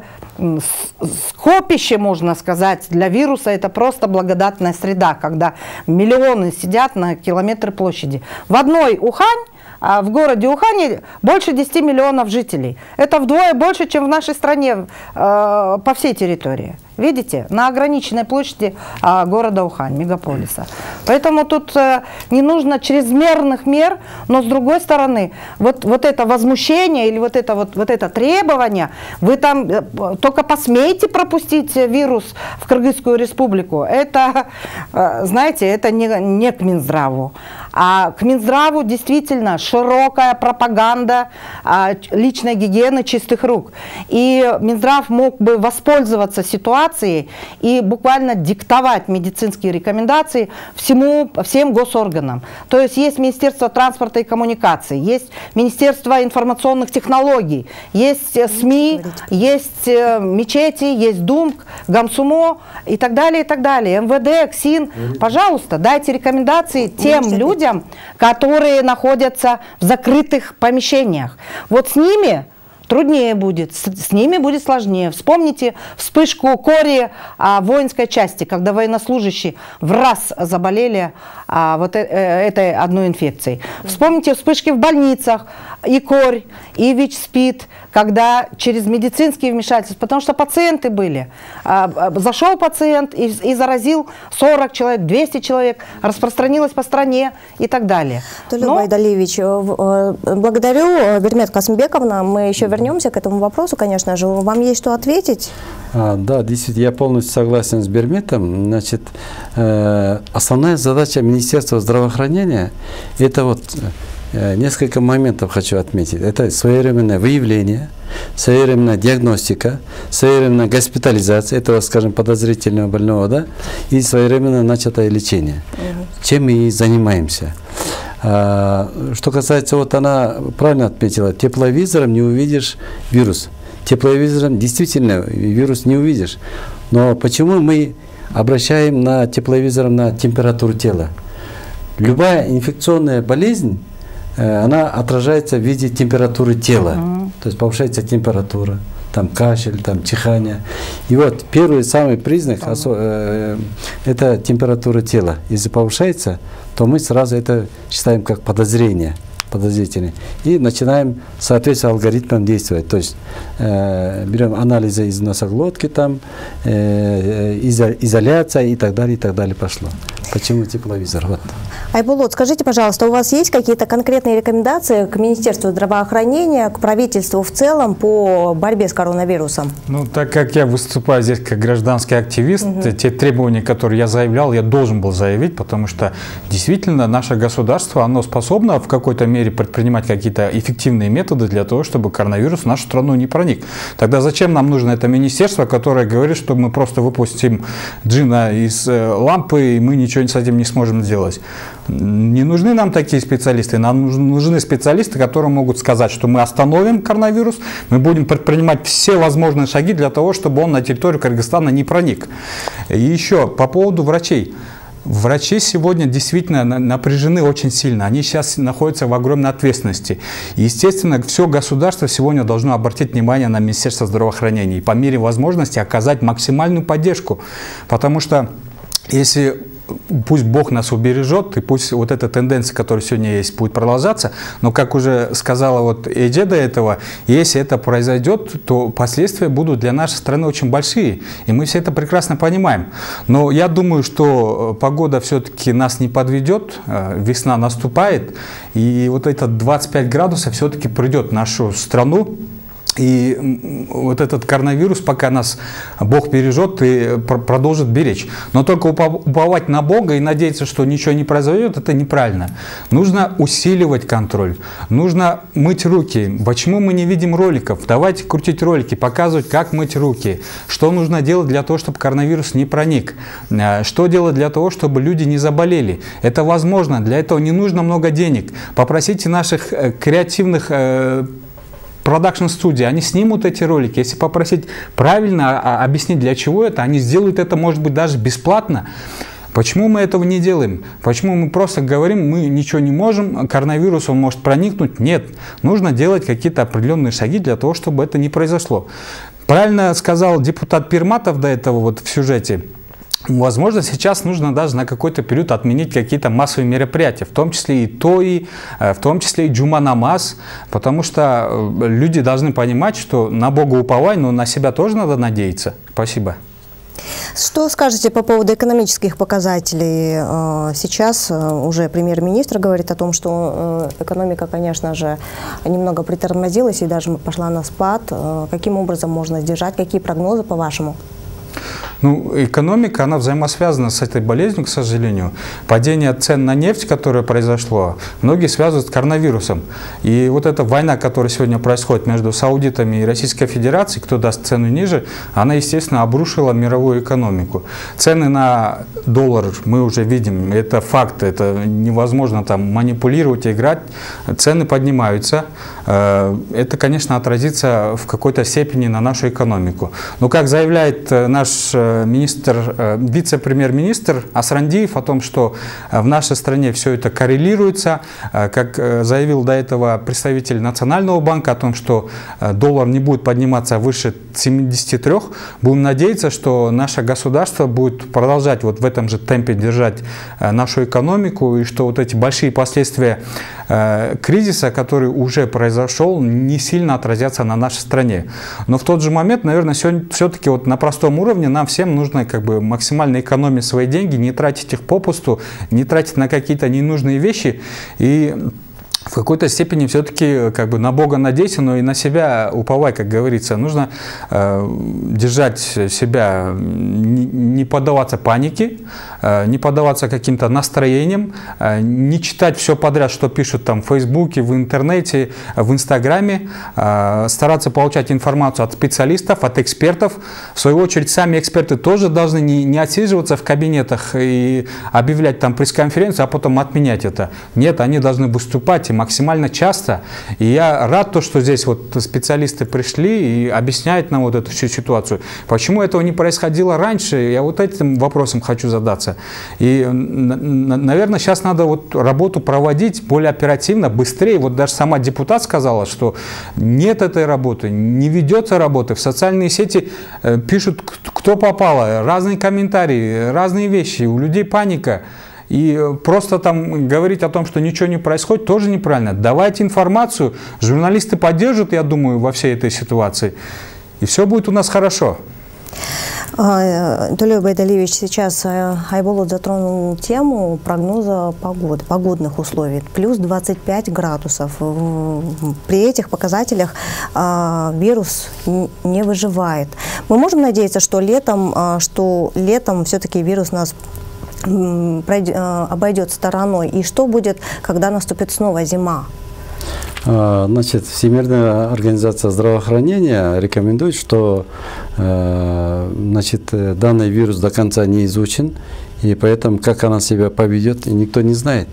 B: скопище, можно сказать, для вируса. Это просто благодатная среда, когда миллионы сидят на километр площади. В одной Ухань, а в городе Ухане больше десяти миллионов жителей. Это вдвое больше, чем в нашей стране э, по всей территории. Видите, на ограниченной площади а, города Ухань, мегаполиса. Поэтому тут а, не нужно чрезмерных мер, но с другой стороны, вот, вот это возмущение или вот это, вот, вот это требование, вы там а, только посмеете пропустить вирус в Кыргызскую республику, это, а, знаете, это не, не к Минздраву. А к Минздраву действительно широкая пропаганда а, личной гигиены, чистых рук. И Минздрав мог бы воспользоваться ситуацией и буквально диктовать медицинские рекомендации всему, всем госорганам. То есть есть Министерство транспорта и коммуникаций, есть Министерство информационных технологий, есть СМИ, есть мечети, есть ДУМК, Гамсумо и так далее, и так далее. МВД, КСИН. Пожалуйста, дайте рекомендации тем людям, которые находятся в закрытых помещениях. Вот с ними труднее будет, с, с ними будет сложнее. Вспомните вспышку кори а, воинской части, когда военнослужащие в раз заболели а, вот э, этой одной инфекцией. Вспомните вспышки в больницах, и корь, и ВИЧ-СПИД, когда через медицинские вмешательства, потому что пациенты были. А, зашел пациент и, и заразил сорок человек, двести человек, распространилось по стране и так далее.
A: Толюб Айдалиевич, благодарю. Бирмет Касымбековна, мы еще вернемся к этому вопросу, конечно же. Вам есть что ответить?
C: А, да, действительно, я полностью согласен с Бирметом. Значит, э, основная задача Министерства здравоохранения – это вот э, несколько моментов хочу отметить. Это своевременное выявление, своевременная диагностика, своевременная госпитализация этого, скажем, подозрительного больного, да, и своевременно начатое лечение. Угу. Чем мы и занимаемся. А, что касается, вот она правильно отметила, тепловизором не увидишь вирус. Тепловизором действительно вирус не увидишь. Но почему мы обращаем на тепловизором на температуру тела? Любая инфекционная болезнь, она отражается в виде температуры тела. Uh-huh. То есть повышается температура, там кашель, там чихание. И вот первый самый признак uh-huh. это температура тела. Если повышается, то мы сразу это считаем как подозрение. Подозрительный. И начинаем соответственно алгоритмам действовать. То есть э, берем анализы из носоглотки, там, э, изо, изоляция и так далее, и так далее пошло. Почему тепловизор? Вот.
A: Айбулот, скажите, пожалуйста, у вас есть какие-то конкретные рекомендации к Министерству здравоохранения, к правительству в целом по борьбе с коронавирусом?
D: Ну, так как я выступаю здесь как гражданский активист, угу. те требования, которые я заявлял, я должен был заявить, потому что действительно наше государство, оно способно в какой-то мере предпринимать какие-то эффективные методы для того, чтобы коронавирус в нашу страну не проник. Тогда зачем нам нужно это министерство, которое говорит, что мы просто выпустим джина из э, лампы, и мы ничего с этим не сможем сделать? Не нужны нам такие специалисты. Нам нужны специалисты, которые могут сказать, что мы остановим коронавирус, мы будем предпринимать все возможные шаги для того, чтобы он на территорию Кыргызстана не проник. И еще по поводу врачей. Врачи сегодня действительно напряжены очень сильно. Они сейчас находятся в огромной ответственности. И, естественно, все государство сегодня должно обратить внимание на Министерство здравоохранения и по мере возможности оказать максимальную поддержку. Потому что если... Пусть Бог нас убережет, и пусть вот эта тенденция, которая сегодня есть, будет продолжаться, но, как уже сказала вот Эйдже до этого, если это произойдет, то последствия будут для нашей страны очень большие, и мы все это прекрасно понимаем. Но я думаю, что погода все-таки нас не подведет, весна наступает, и вот этот двадцать пять градусов все-таки придет в нашу страну. И вот этот коронавирус, пока нас Бог бережет, и продолжит беречь. Но только уповать на Бога и надеяться, что ничего не произойдет, это неправильно. Нужно усиливать контроль. Нужно мыть руки. Почему мы не видим роликов? Давайте крутить ролики, показывать, как мыть руки. Что нужно делать для того, чтобы коронавирус не проник. Что делать для того, чтобы люди не заболели. Это возможно. Для этого не нужно много денег. Попросите наших креативных продакшн-студии, они снимут эти ролики. Если попросить правильно объяснить, для чего это, они сделают это, может быть, даже бесплатно. Почему мы этого не делаем? Почему мы просто говорим, мы ничего не можем, коронавирус он может проникнуть? Нет. Нужно делать какие-то определенные шаги для того, чтобы это не произошло. Правильно сказал депутат Пирматов до этого вот в сюжете. Возможно, сейчас нужно даже на какой-то период отменить какие-то массовые мероприятия, в том числе и тои, в том числе и джума намаз, потому что люди должны понимать, что на Бога уповай, но на себя тоже надо надеяться. Спасибо.
A: Что скажете по поводу экономических показателей? Сейчас уже премьер-министр говорит о том, что экономика, конечно же, немного притормозилась и даже пошла на спад. Каким образом можно сдержать? Какие прогнозы, по-вашему?
D: Ну, экономика, она взаимосвязана с этой болезнью, к сожалению. Падение цен на нефть, которое произошло, многие связывают с коронавирусом. И вот эта война, которая сегодня происходит между саудитами и Российской Федерацией, кто даст цену ниже, она, естественно, обрушила мировую экономику. Цены на доллар мы уже видим, это факт, это невозможно там манипулировать, играть. Цены поднимаются. Это, конечно, отразится в какой-то степени на нашу экономику. Но, как заявляет наш министр, вице-премьер-министр Асрандиев о том, что в нашей стране все это коррелируется, как заявил до этого представитель Национального банка о том, что доллар не будет подниматься выше семидесяти трёх, будем надеяться, что наше государство будет продолжать вот в этом же темпе держать нашу экономику, и что вот эти большие последствия кризиса, который уже произошел, не сильно отразятся на нашей стране. Но в тот же момент, наверное, все-таки вот на простом уровне нам всем нужно как бы максимально экономить свои деньги, не тратить их попусту, не тратить на какие-то ненужные вещи и в какой-то степени все-таки как бы на Бога надейся, но и на себя уповай, как говорится. Нужно э, держать себя, не, не поддаваться панике, э, не поддаваться каким-то настроениям, э, не читать все подряд, что пишут там в Фейсбуке, в интернете, в Инстаграме, э, стараться получать информацию от специалистов, от экспертов. В свою очередь, сами эксперты тоже должны не, не отсиживаться в кабинетах и объявлять там пресс-конференцию, а потом отменять это. Нет, они должны выступать максимально часто. И я рад, то, что здесь вот специалисты пришли и объясняют нам вот эту всю ситуацию. Почему этого не происходило раньше? Я вот этим вопросом хочу задаться. И, наверное, сейчас надо вот работу проводить более оперативно, быстрее. Вот даже сама депутат сказала, что нет этой работы, не ведется работы. В социальные сети пишут, кто попало, разные комментарии, разные вещи. У людей паника. И просто там говорить о том, что ничего не происходит, тоже неправильно. Давайте информацию, журналисты поддержат, я думаю, во всей этой ситуации, и все будет у нас хорошо.
A: Тулей Байдалиевич, сейчас Айболот затронул тему прогноза погоды, погодных условий. Плюс двадцать пять градусов. При этих показателях вирус не выживает. Мы можем надеяться, что летом, что летом все-таки вирус нас обойдет стороной. И что будет, когда наступит снова зима?
C: Значит, Всемирная организация здравоохранения рекомендует, что значит, данный вирус до конца не изучен, и поэтому как она себя поведет, никто не знает.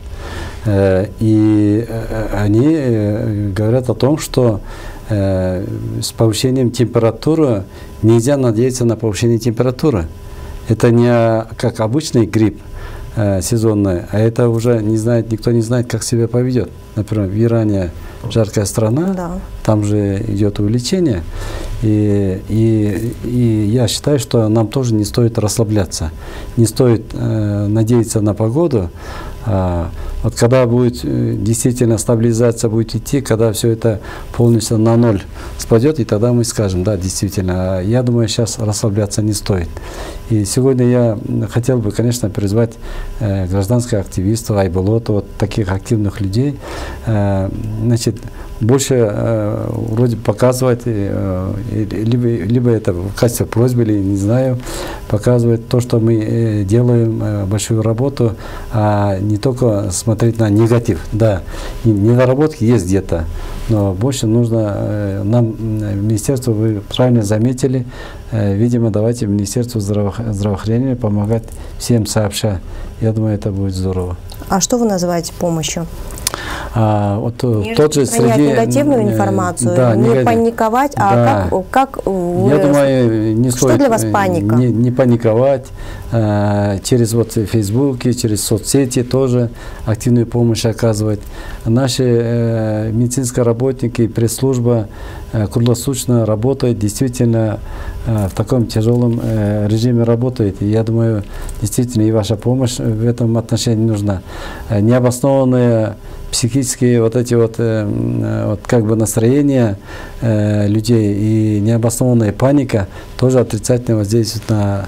C: И они говорят о том, что с повышением температуры нельзя надеяться на повышение температуры. Это не как обычный грипп э, сезонный, а это уже не знает, никто не знает, как себя поведет. Например, в Иране жаркая страна, да. Там же идет увеличение. И, и, и я считаю, что нам тоже не стоит расслабляться, не стоит э, надеяться на погоду. А, вот когда будет действительно стабилизация будет идти, когда все это полностью на ноль спадет, и тогда мы скажем, да, действительно, я думаю, сейчас расслабляться не стоит. И сегодня я хотел бы, конечно, призвать э, гражданских активистов, Айболота, вот таких активных людей, э, значит, больше э, вроде показывать, э, либо, либо это в качестве просьбы, или не знаю, показывать то, что мы э, делаем э, большую работу, а не только смотреть на негатив. Да, недоработки есть где-то, но больше нужно э, нам, министерство, вы правильно заметили, э, видимо, давайте Министерству здраво здравоохранения помогать всем сообща. Я думаю, это будет здорово.
A: А что вы называете помощью?
C: А, вот тот же среди
A: негативную информацию, да, не негатив. паниковать, а да. как, как вы,
C: я думаю, не
A: что
C: стоит
A: для вас паника?
C: Не, не паниковать, а, через вот Facebook, через соцсети тоже активную помощь оказывать. Наши э, медицинские работники, пресс-служба э, круглосуточно работает, действительно э, в таком тяжелом э, режиме работает. И я думаю, действительно и ваша помощь в этом отношении нужна. Э, необоснованные психические вот эти вот, э, вот как бы настроения э, людей и необоснованная паника тоже отрицательно воздействует на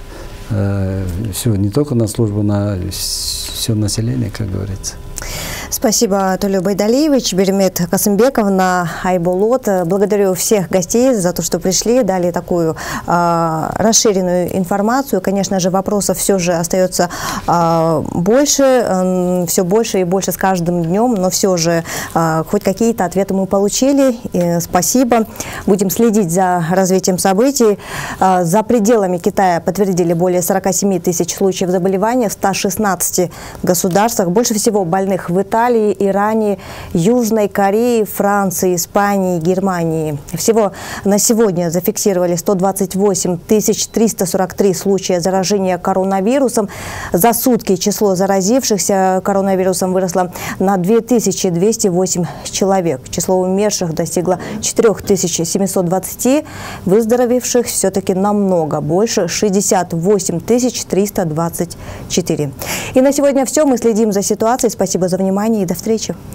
C: э, все, не только на службу, на все население, как говорится.
A: Спасибо, Толю Байдалиевич, Бермет Касымбековна, Айболот. Благодарю всех гостей за то, что пришли, дали такую э, расширенную информацию. Конечно же, вопросов все же остается э, больше, э, все больше и больше с каждым днем, но все же э, хоть какие-то ответы мы получили. И спасибо. Будем следить за развитием событий. Э, за пределами Китая подтвердили более сорока семи тысяч случаев заболевания в ста шестнадцати государствах. Больше всего больных в Италии, Иране, Южной Корее, Франции, Испании, Германии. Всего на сегодня зафиксировали сто двадцать восемь тысяч триста сорок три случая заражения коронавирусом. За сутки число заразившихся коронавирусом выросло на две тысячи двести восемь человек. Число умерших достигло четырёх тысяч семисот двадцати, выздоровевших все-таки намного больше – шестьдесят восемь тысяч триста двадцать четыре. И на сегодня все. Мы следим за ситуацией. Спасибо за внимание и до встречи.